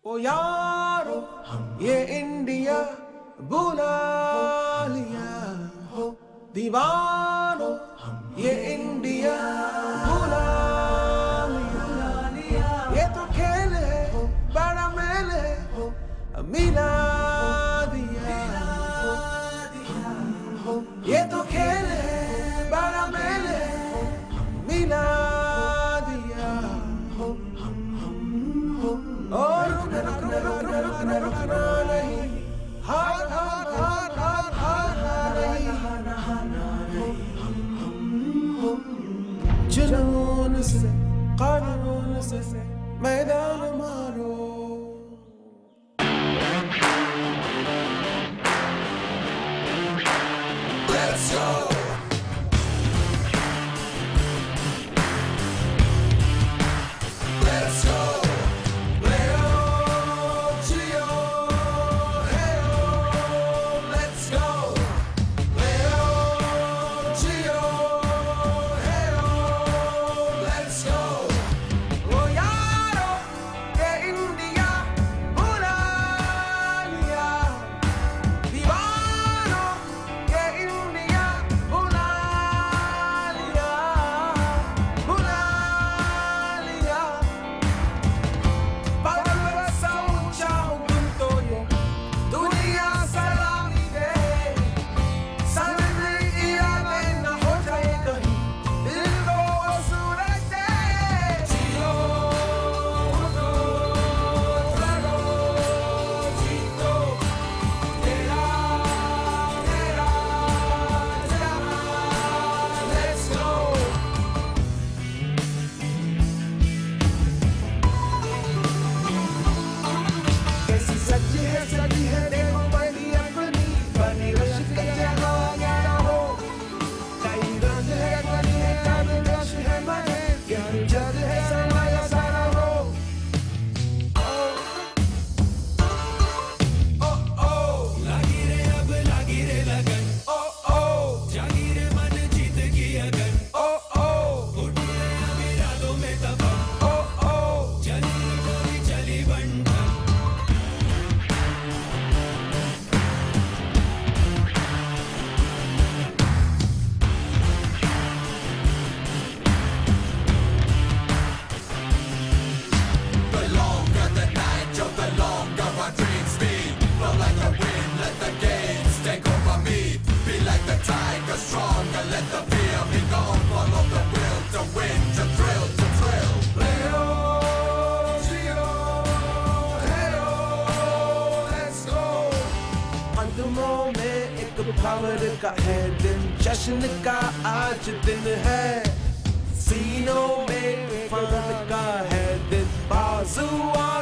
ओ यारो ये इंडिया बुला लिया हो दीवानो, ये इंडिया बुला लिया। ये तो खेल है बड़ा मेल है मिला दिया। ये तो खेल है बड़ा मेल है मिला दिया। और रुकना नहीं, हार नहीं। जुनून से कानून से मैदान मारो। Let's go. Let's go. Power का है दिन, जश्न का आज दिन है। सीनों में फन का है दिन, बाजुआ